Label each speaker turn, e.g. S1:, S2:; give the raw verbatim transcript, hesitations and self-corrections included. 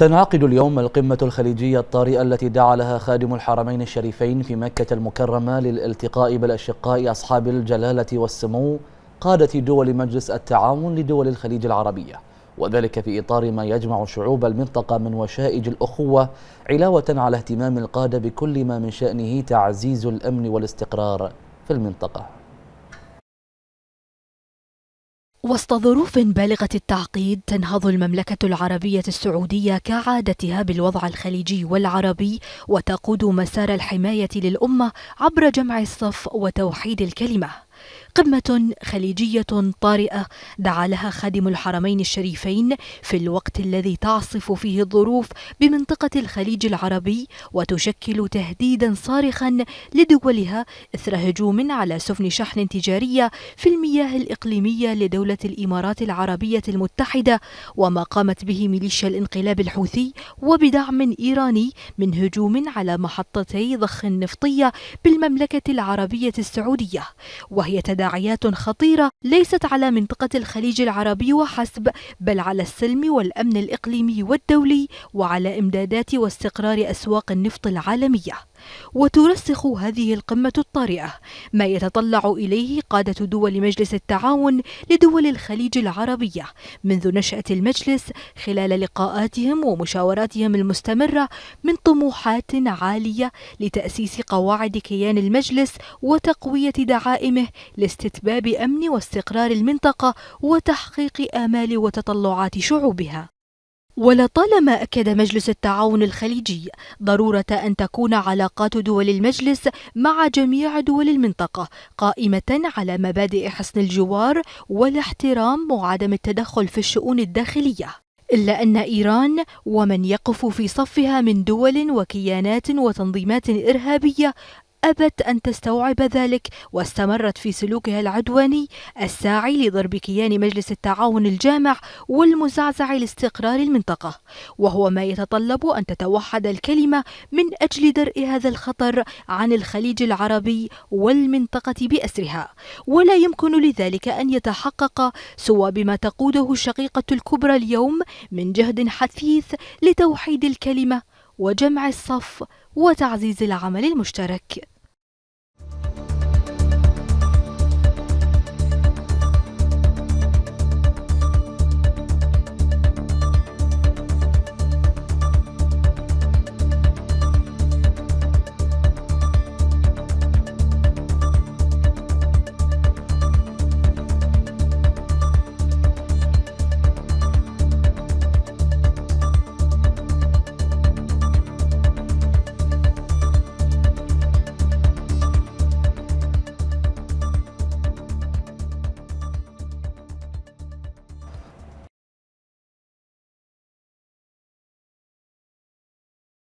S1: تنعقد اليوم القمة الخليجية الطارئة التي دعا لها خادم الحرمين الشريفين في مكة المكرمة للالتقاء بالأشقاء أصحاب الجلالة والسمو قادة دول مجلس التعاون لدول الخليج العربية، وذلك في إطار ما يجمع شعوب المنطقة من وشائج الأخوة، علاوة على اهتمام القادة بكل ما من شأنه تعزيز الأمن والاستقرار في المنطقة.
S2: وسط ظروف بالغة التعقيد، تنهض المملكة العربية السعودية كعادتها بالوضع الخليجي والعربي، وتقود مسار الحماية للأمة عبر جمع الصف وتوحيد الكلمة. قمة خليجية طارئة دعا لها خادم الحرمين الشريفين في الوقت الذي تعصف فيه الظروف بمنطقة الخليج العربي، وتشكل تهديدا صارخا لدولها إثر هجوم على سفن شحن تجارية في المياه الإقليمية لدولة الإمارات العربية المتحدة، وما قامت به ميليشيا الانقلاب الحوثي وبدعم إيراني من هجوم على محطتي ضخ نفطية بالمملكة العربية السعودية، وهي تداعيات خطيرة ليست على منطقة الخليج العربي وحسب، بل على السلم والأمن الإقليمي والدولي، وعلى إمدادات واستقرار أسواق النفط العالمية. وترسخ هذه القمة الطارئة ما يتطلع إليه قادة دول مجلس التعاون لدول الخليج العربية منذ نشأة المجلس خلال لقاءاتهم ومشاوراتهم المستمرة من طموحات عالية لتأسيس قواعد كيان المجلس وتقوية دعائمه لاستتباب أمن واستقرار المنطقة وتحقيق آمال وتطلعات شعوبها. ولطالما أكد مجلس التعاون الخليجي ضرورة أن تكون علاقات دول المجلس مع جميع دول المنطقة قائمة على مبادئ حسن الجوار والاحترام وعدم التدخل في الشؤون الداخلية، إلا أن إيران ومن يقف في صفها من دول وكيانات وتنظيمات إرهابية أبت أن تستوعب ذلك، واستمرت في سلوكها العدواني الساعي لضرب كيان مجلس التعاون الجامع والمزعزع لاستقرار المنطقة، وهو ما يتطلب أن تتوحد الكلمة من أجل درء هذا الخطر عن الخليج العربي والمنطقة بأسرها، ولا يمكن لذلك أن يتحقق سوى بما تقوده الشقيقة الكبرى اليوم من جهد حثيث لتوحيد الكلمة وجمع الصف وتعزيز العمل المشترك.